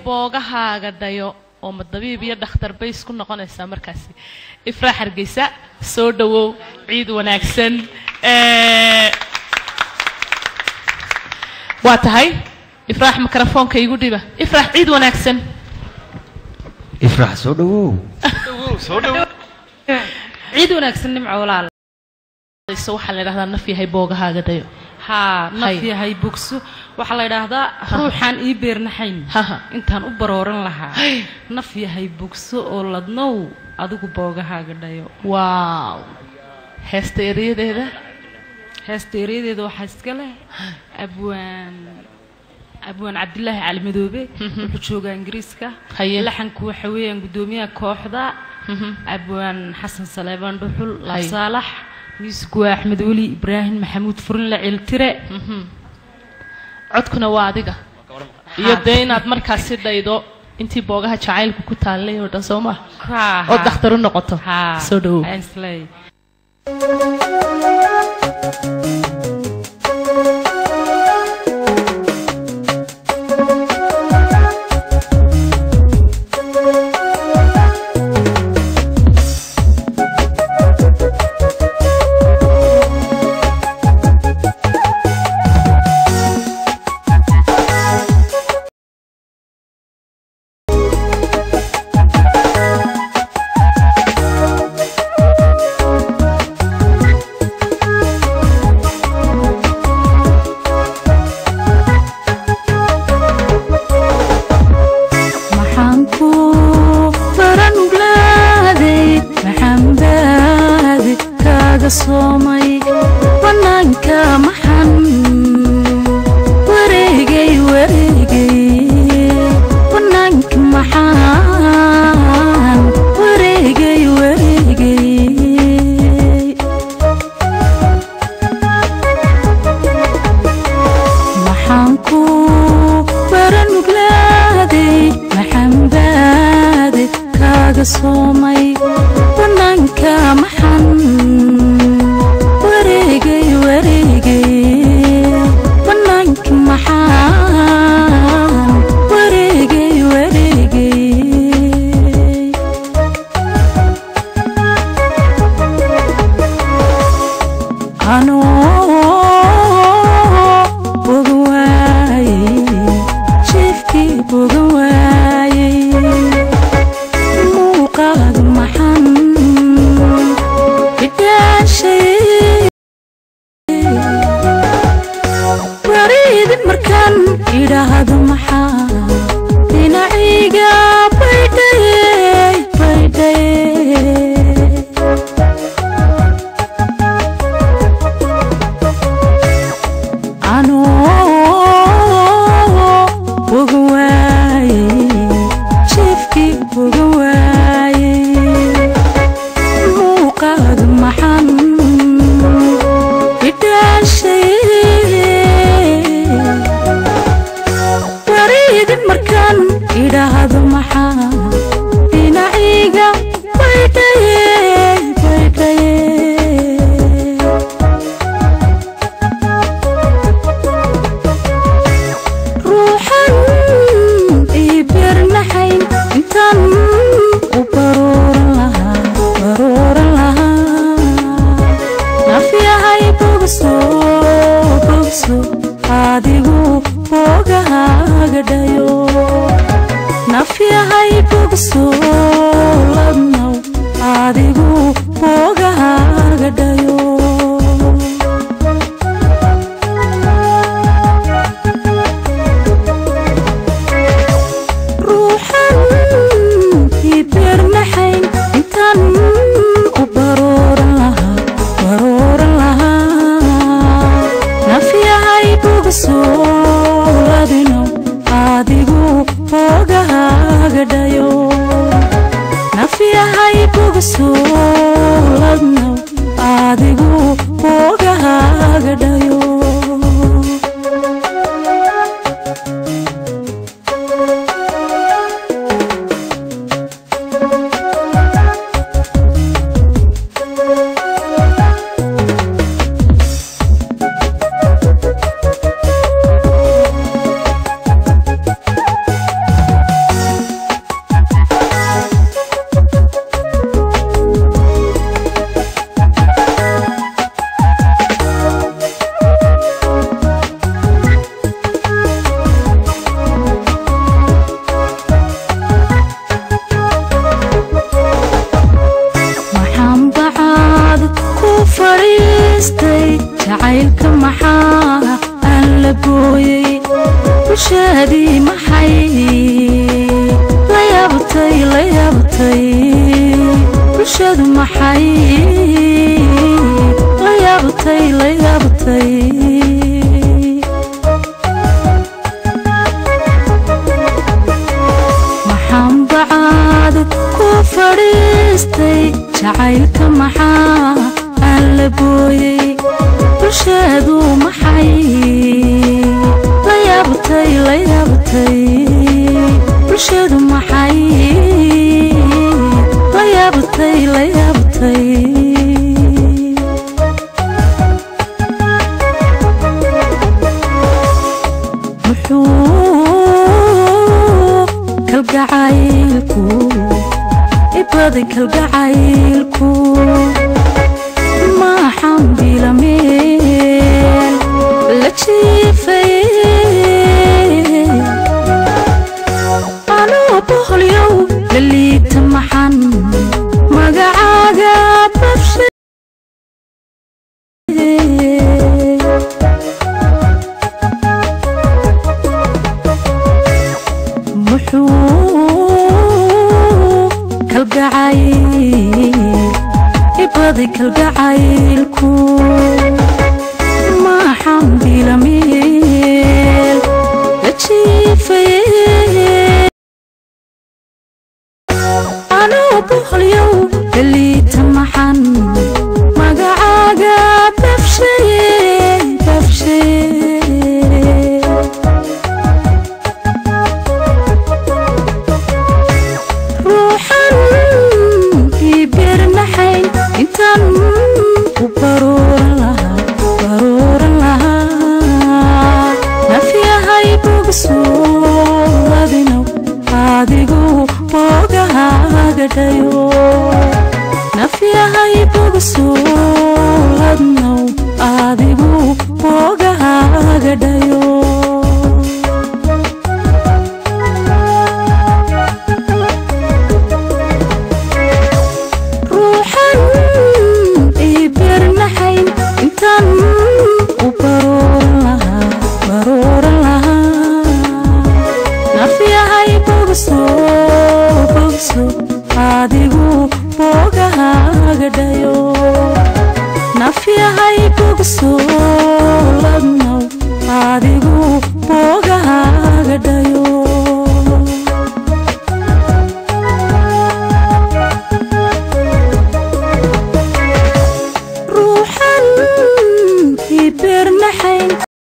boogahaaga dayo oo madabiib iyo dhakhtar bay isku noqonaysaa markaasi ifraax hargeysa soo dhawow ciid wanaagsan waa tahay ifraax mikrofoonka igu dhiba ifraax ciid wanaagsan ifraax soo dhawow ciid wanaagsan nimco walaal waxa la yiraahdaa naf yahay boogahaaga dayo ها نفي هاي بوكسو وحلا هذا روحان إيبرنحين إنتان أبرورن لها نفي هاي بوكسو أولادنو أدوك بوجها قدايو واو هستيري ده هستيري ده وحسكله أبوان عبد الله على مدوبي وشوجا إنجليزكا لحن كوحوي قدومية كوحدة أبوان حسن سليمان بحول لصالح ميسكو أحمد ولي إبراهيم محمود فرن لعيلترة عدكنا وادقة يدين أدمركز سيدايدو أنتي بوجها شايل كوكتالي وده سوما أو دخترون نقطة سودو أنسلي صومي ونانك محن وريقي ونانك محن وريقي محنكو برن بلادي محن بادي كاغ صومي ونانك محن jacaylka maxaa aan la gooyey bulshadii maxay la yaabtay bulshadu maxay la yaabtay maxaan bacaad ku fadhiistay jacaylka maxaa aan la gooyey bulshadu maxay la yaabtay bulshadu maxay la yaabtay muxuu kalgacaylku ibadi kalgacaylku maxaan bilameel la jiifay anoo boholyow la liita maxan magacaaga babshay muxuu kalgacayl ibadi kalgacaylku maxaan bilameel la jiifay anoo boholyow la liita maxan magacaaga babshay ruuxan ii beernaxayn intaan u baruuran lahaa nafyahay bogsoodinow adigu boogahaaga dhayo nafyahay bogsoodnow adigu boogahaaga dhayo ruuxan ii beernaxayn intaan u baruuran lahaa nafyahay bogso adigu boogahaaga dhayo nafyahay bogsoodnow adigu boogahaaga dhayo